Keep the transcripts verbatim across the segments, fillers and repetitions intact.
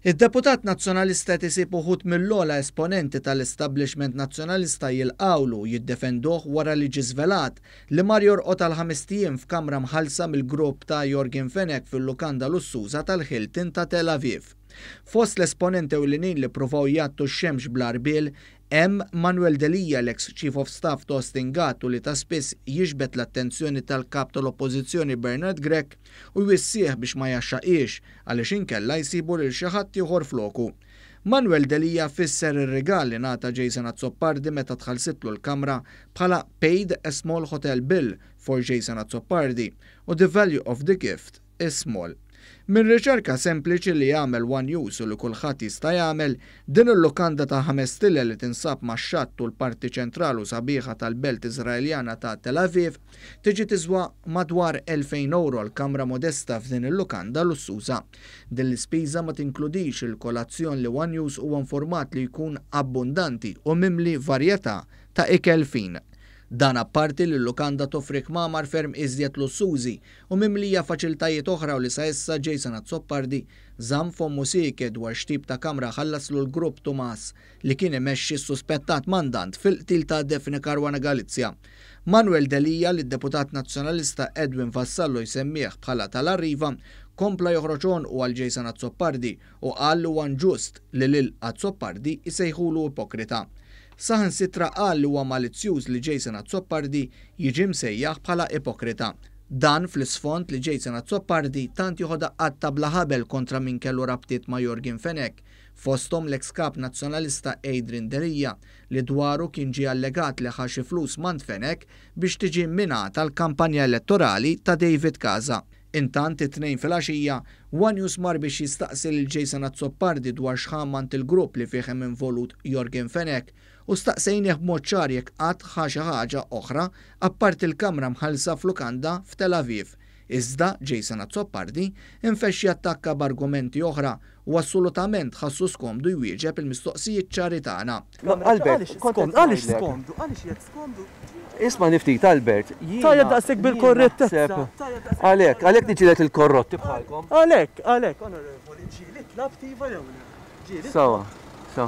Id-deputat nazzjonalista tisib uħud mill-ogħla esponenti tal-establishment nazzjonalista jilqawlu jiddefenduh wara li ġie żvelat li mar jorqod għal ħames ijiem f'kamra mħallsa mill-grupp ta' Jorgen Fenech fil-lukanda lussuża tal-Hilton ta' Tel Aviv. Fost l-esponenti ewlenin li pruvaw jagħtu x-xemx bl-arbil hemm Manuel Delija, l-ex Chief of Staff ta' Austin Gatto li ta' spiss jiġbed l-attenzjoni tal-kap tal-Oppożizzjoni Bernard Grech u jwissieħ biex ma jaxxaqix għaliex inkella jsibu lil xi ħadd ieħor floku. Manuel Delija fisser ir-rigal li ngħata Jason Azzopardi meta tħallsitlu l-kamra bħala paid a small hotel bill for Jason Azzopardi u the value of the gift is small. Min riċerka sempliċi li jagħmel One News u li kulħadd jista' jagħmel, din il-lukanda ta' ħames stille li tinsab max-xatt u l-parti ċentrali u sabiħa tal-belt Iżraeljana ta' Tel Aviv tiġi tiswa madwar elfejn euro l-kamra modesta f'din il-lukanda lussuża. Din l-ispiża ma tinkludix il-kolazzjon li One News huwa informat li jkun abbundanti u mimli varjetà ta' ikel fin. Dan apparti li l-lukanda toffri kmamar ferm iżjed lussużi u mimlija faċiltajiet oħra u li sa issa Jason Azzopardi żamm fommu sieket dwar x'tip ta' kamra ħallaslu l-grupp Tomas li kien imexxi s-suspettat mandant fil-qtil ta' Daphne Caruana Galizia. Manuel Delija li d-deputat nazzjonalista Edwin Vassallo jsemmih bħala tal-arriva kompla joħroġ u għal Jason Azzopardi u qal li huwa inġust li lil Azzopardi jsejħulu ipokrita. Saħansitra qal li huwa malizzjuż li Jason Azzopardi jiġi msejjaħ bħala ipokrita. Dan fl-isfond li Jason Azzopardi tant joħodha qatta bla ħabel kontra min kellu rabtiet ma' Jorgen Fenech, fosthom l-eks kap nazzjonalista Adrian Delija li dwaru kien ġie allegat li ħaxi flus mand Fenech biex tiġi minata l-kampanja elettorali ta' David Casa. Intant it-tnejn fil-għaxija, One News mar biex jistaqsi lil Jason Azzopardi dwar x'ħammant il-grupp li fih hemm involut Jorgen Fenech u staqsejnieh b'mod ċar jekk qatt ħa xi ħaġa oħra apparti il-kamra mħallsa f'lukanda f'Tel Aviv. Iżda Jason Azzopardi infexxi attakka b'argumenti oħra u assolutament ħassu skomdu jwieġeb il-mistoqsijiet ċari tagħna. Albert, għaliex skomdu? Għaliex jekk skomdu? Isma' niftit Albert. Tajjeb daqshekk bil-korrettezza. Għalhekk, għalhekk niġilet il-korrotti bħalkom. Għalhekk, għalhekk, onorevoli, ġieli tlabtiva jew le? Sawa, sawa.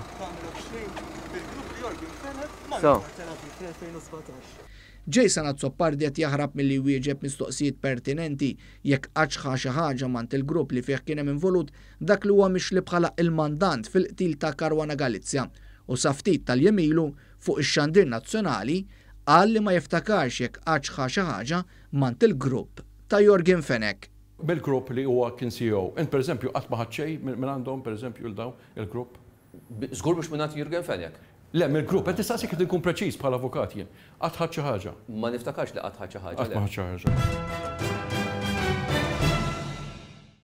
Jason Azzopardi qed jaħrab milli jwieġeb mistoqsijiet pertinenti jekk qaċħa xi ħaġa mant il-grupp li fih kien hemm involut dak li huwa mixli bħala il-mandant fil-qtil ta' Caruana Galizia u sa ftit tal-jemilu fuq ix-xandir nazzjonali qal li ma jiftakarx jekk qaċħa xi ħaġa mant il-grupp ta' Jorgen Fenech. Bil-grupp li huwa kien C E O, int pereżempju qatt ma ħadd xejn minn għandhom pereżempju l daw il-grupp. Żgur biex minn Jorgen Fenech. Le, mill-grupp, qed tistaqsi kif inkun preċiż bħala avukat jien. Qatt ħadd xi ħaġa. Ma niftakarx li qatt ħadd xi ħaġa. Qatt ma ħadd xi ħaġa.